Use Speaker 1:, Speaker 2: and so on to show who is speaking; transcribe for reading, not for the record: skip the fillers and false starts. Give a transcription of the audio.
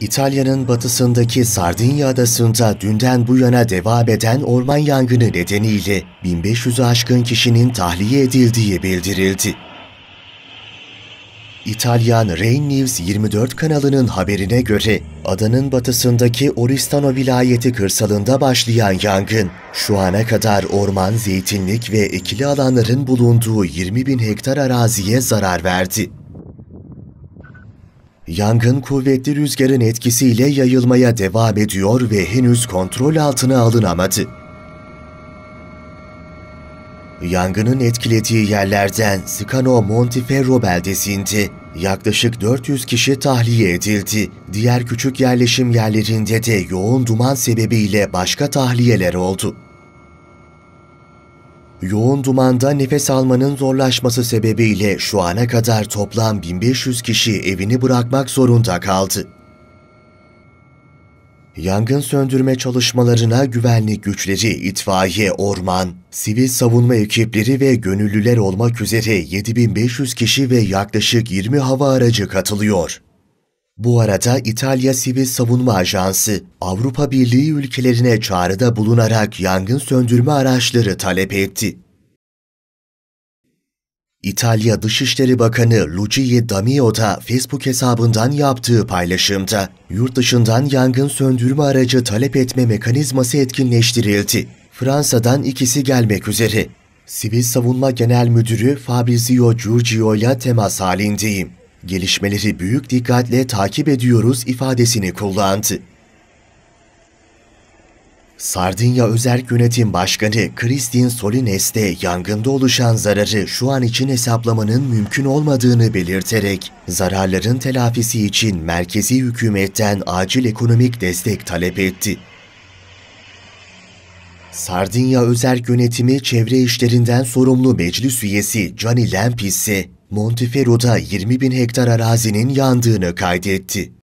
Speaker 1: İtalya'nın batısındaki Sardinya adasında dünden bu yana devam eden orman yangını nedeniyle 1500'ü aşkın kişinin tahliye edildiği bildirildi. İtalyan Rain News 24 kanalının haberine göre adanın batısındaki Oristano vilayeti kırsalında başlayan yangın, şu ana kadar orman, zeytinlik ve ekili alanların bulunduğu 20.000 hektar araziye zarar verdi. Yangın kuvvetli rüzgarın etkisiyle yayılmaya devam ediyor ve henüz kontrol altına alınamadı. Yangının etkilediği yerlerden Scano Montiferro beldesinde yaklaşık 400 kişi tahliye edildi. Diğer küçük yerleşim yerlerinde de yoğun duman sebebiyle başka tahliyeler oldu. Yoğun dumanda nefes almanın zorlaşması sebebiyle şu ana kadar toplam 1500 kişi evini bırakmak zorunda kaldı. Yangın söndürme çalışmalarına güvenlik güçleri, itfaiye, orman, sivil savunma ekipleri ve gönüllüler olmak üzere 7500 kişi ve yaklaşık 20 hava aracı katılıyor. Bu arada İtalya Sivil Savunma Ajansı, Avrupa Birliği ülkelerine çağrıda bulunarak yangın söndürme araçları talep etti. İtalya Dışişleri Bakanı Luigi Damio da Facebook hesabından yaptığı paylaşımda, yurt dışından yangın söndürme aracı talep etme mekanizması etkinleştirildi. Fransa'dan ikisi gelmek üzere. Sivil Savunma Genel Müdürü Fabrizio Giorgio ile temas halindeyim. Gelişmeleri büyük dikkatle takip ediyoruz ifadesini kullandı. Sardinya Özerk Yönetim Başkanı Christine Solines de yangında oluşan zararı şu an için hesaplamanın mümkün olmadığını belirterek, zararların telafisi için merkezi hükümetten acil ekonomik destek talep etti. Sardinya Özerk Yönetimi Çevre İşlerinden sorumlu meclis üyesi Gianni Lampi ise Montiferro'da 20.000 hektar arazinin yandığını kaydetti.